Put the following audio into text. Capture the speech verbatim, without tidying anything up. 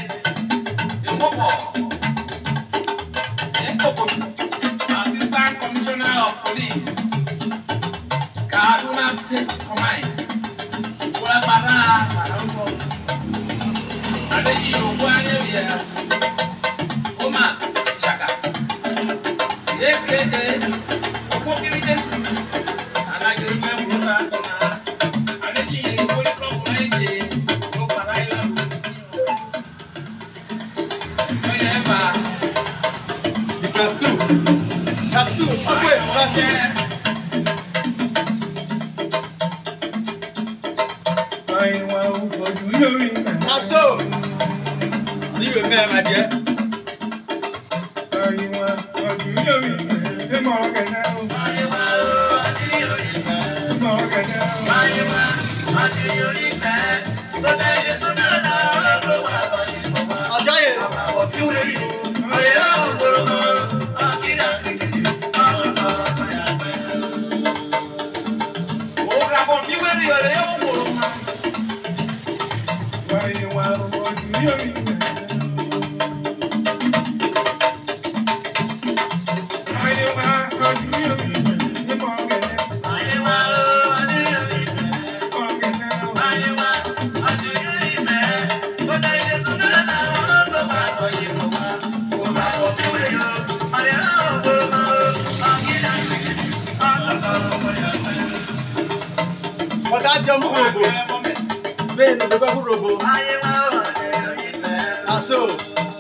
urhobo. Assistant Commissioner of Police, Kaduna State Command. Wala para para ade yi ogbo anye bia. Omas Shaka. Eke ogbo kirite. Anagiri member na ade yi ogbo club na eje. No para ila. Oyeba. Tattoo. Tattoo. Okay, tattoo. So, you remember, my dear? I'll tell you. But I jump urhobo. Ben, the urhobo. I so.